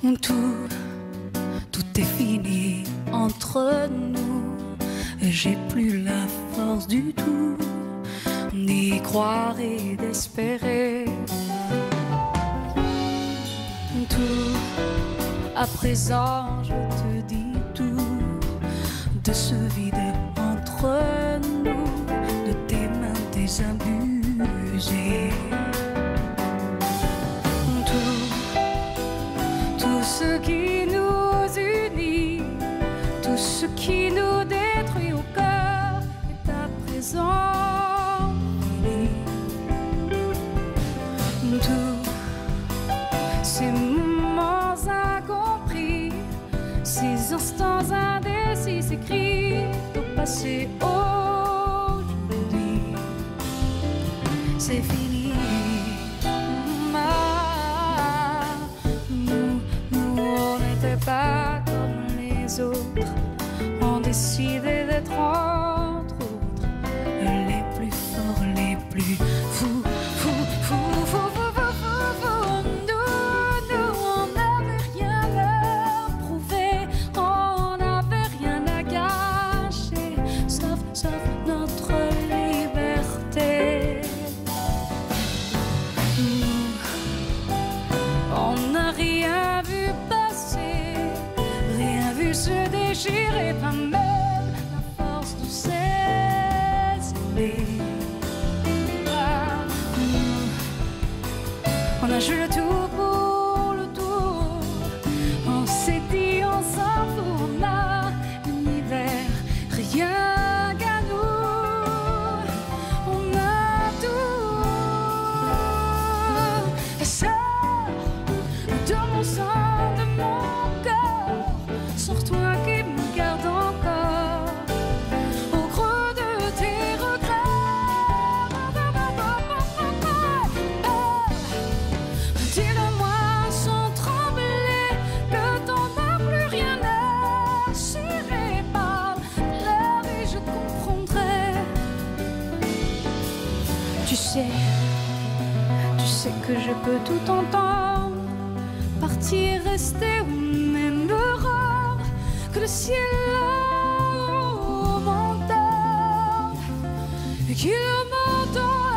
Tout est fini entre nous. J'ai plus la force du tout d'y croire et d'espérer. Tout, à présent je te dis tout de ce vide entre nous, de tes mains désabusées. Tout ce qui nous unit, tout ce qui nous détruit au cœur est à présent fini. Tous ces moments incompris, ces instants indécis, ces cris au passé aujourd'hui, c'est fini. Pas comme les autres, on décidait d'être entre autres les plus forts, les plus fous, fous, fous, fous, fous, fous, fous, fous. Nous, on n'avait rien à prouver, on n'avait rien à gâcher, sauf notre liberté. On n'a rien vu se déchirer, pas même la force de s'aimer. On a joué le tout pour le tour, on s'est dit on s'en fout, on a l'univers, rien qu'à nous, on a tout. Et sors de mon sang, de mon cœur, sors-toi qui me garde encore au creux de tes regrets. Dis-le-moi sans trembler que t'en as plus rien à cirer. Parle et je comprendrai. Tu sais que je peux tout entendre, partir, rester ou même me rendre, que le ciel m'entende et qu'il m'entende.